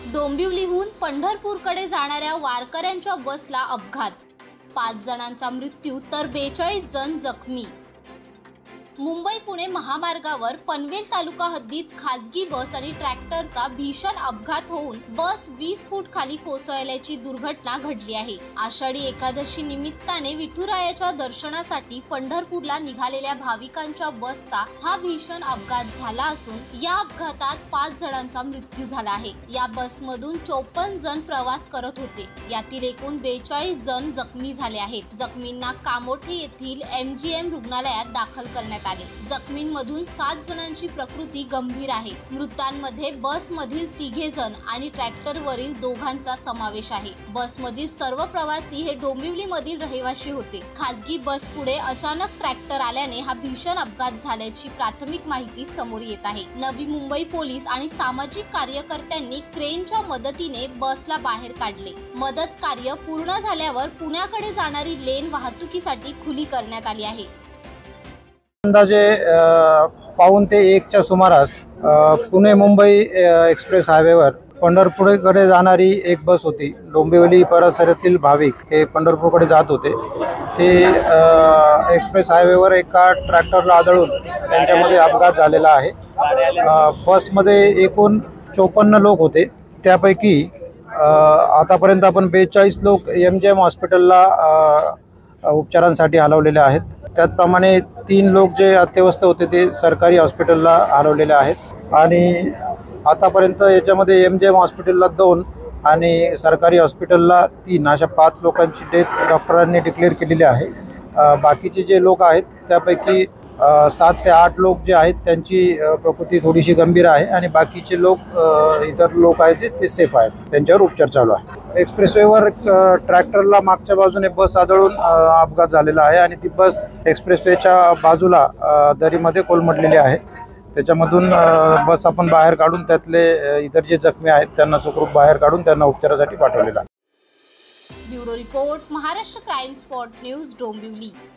डोंबिवलीहून पंढरपूरकडे जाणाऱ्या वारकऱ्यांच्या बसला अपघात, 5 जणांचा मृत्यू तर 42 जण जखमी। मुंबई पुणे महामार्गावर पनवेल तालुका हद्दीत खासगी बस आणि ट्रॅक्टरचा भीषण अपघात होऊन बस 20 फूट खाली कोसळल्याची दुर्घटना घडली आहे। आषाढी एकादशी निमित्ताने विठुरायाच्या दर्शनासाठी पंढरपूरला निघालेल्या भाविकांच्या बसचा हा भीषण अपघात झाला असून या अपघातात 5 जणांचा मृत्यू झाला आहे। या बसमधून 54 जण प्रवास करत होते, यातील एकूण 42 जण जखमी झाले आहेत। जखमींना कामोठे येथील MGM रुग्णालयात दाखल करण्यात जखमींमधून 7 जणांची प्रकृती गंभीर आहे। मृतांमध्ये बसमधील 3 जण आणि ट्रॅक्टरवरील 2 समावेश आहे। बसमधील सर्व प्रवासी हे डोंबिवलीमधील रहिवासी होते। खासगी बस पुढे अचानक ट्रॅक्टर आल्याने हा भीषण अपघात झाल्याची प्राथमिक माहिती समोर येत आहे। नवी मुंबई पोलीस आणि सामाजिक कार्यकर्त्यांनी क्रेनच्या मदतीने बसला बाहेर काढले। मदत कार्य पूर्ण झाल्यावर पुण्याकडे जाणारी लेन वाहतुकीसाठी खुली करण्यात आली आहे। अंदाजे 1:15 सुमारास पुणे मुंबई एक्सप्रेस हायवेवर पंढरपूरकडे जाणारी एक बस होती। डोंबिवली परिसरातील भाविक हे पंढरपूरकडे जात होते। ते एक्सप्रेस हायवेवर एका ट्रॅक्टरला आदळून त्यांच्यामध्ये अपघात झालेला आहे। बसमध्ये एकूण 54 लोक होते, त्यापैकी आतापर्यंत आपण 42 लोक MGM हॉस्पिटलला उपचारांसाठी हलवलेले आहेत। त्याचप्रमाणे 3 लोक जे अत्यवस्थ होते ते सरकारी हॉस्पिटलला हलवलेले आहेत आणि आतापर्यंत याच्यामध्ये MGM हॉस्पिटलला 2 आणि सरकारी हॉस्पिटलला 3 अशा 5 लोकांची डेथ डॉक्टरांनी डिक्लेअर केलेली आहे। बाकीचे जे लोक आहेत त्यापैकी 7 ते 8 लोक जे आहेत त्यांची प्रकृती थोडीशी गंभीर आहे आणि बाकीचे लोक इतर लोक आहेत ते सेफ आहेत, त्यांच्यावर उपचार चालू आहे। एक्सप्रेसवेवर ट्रॅक्टरला मागच्या बाजूने बस आदळून अपघात झालेला आहे आणि ती बस एक्सप्रेसवेच्या बाजूला दरीमध्ये कोलमडलेली आहे। त्याच्यामधून बस आपण बाहेर काढून त्यातले इतर जे जखमी आहेत त्यांना सुखरूप बाहेर काढून त्यांना उपचारासाठी पाठवलेला आहे। Bureau report, Maharashtra crime spot news, Dombivli.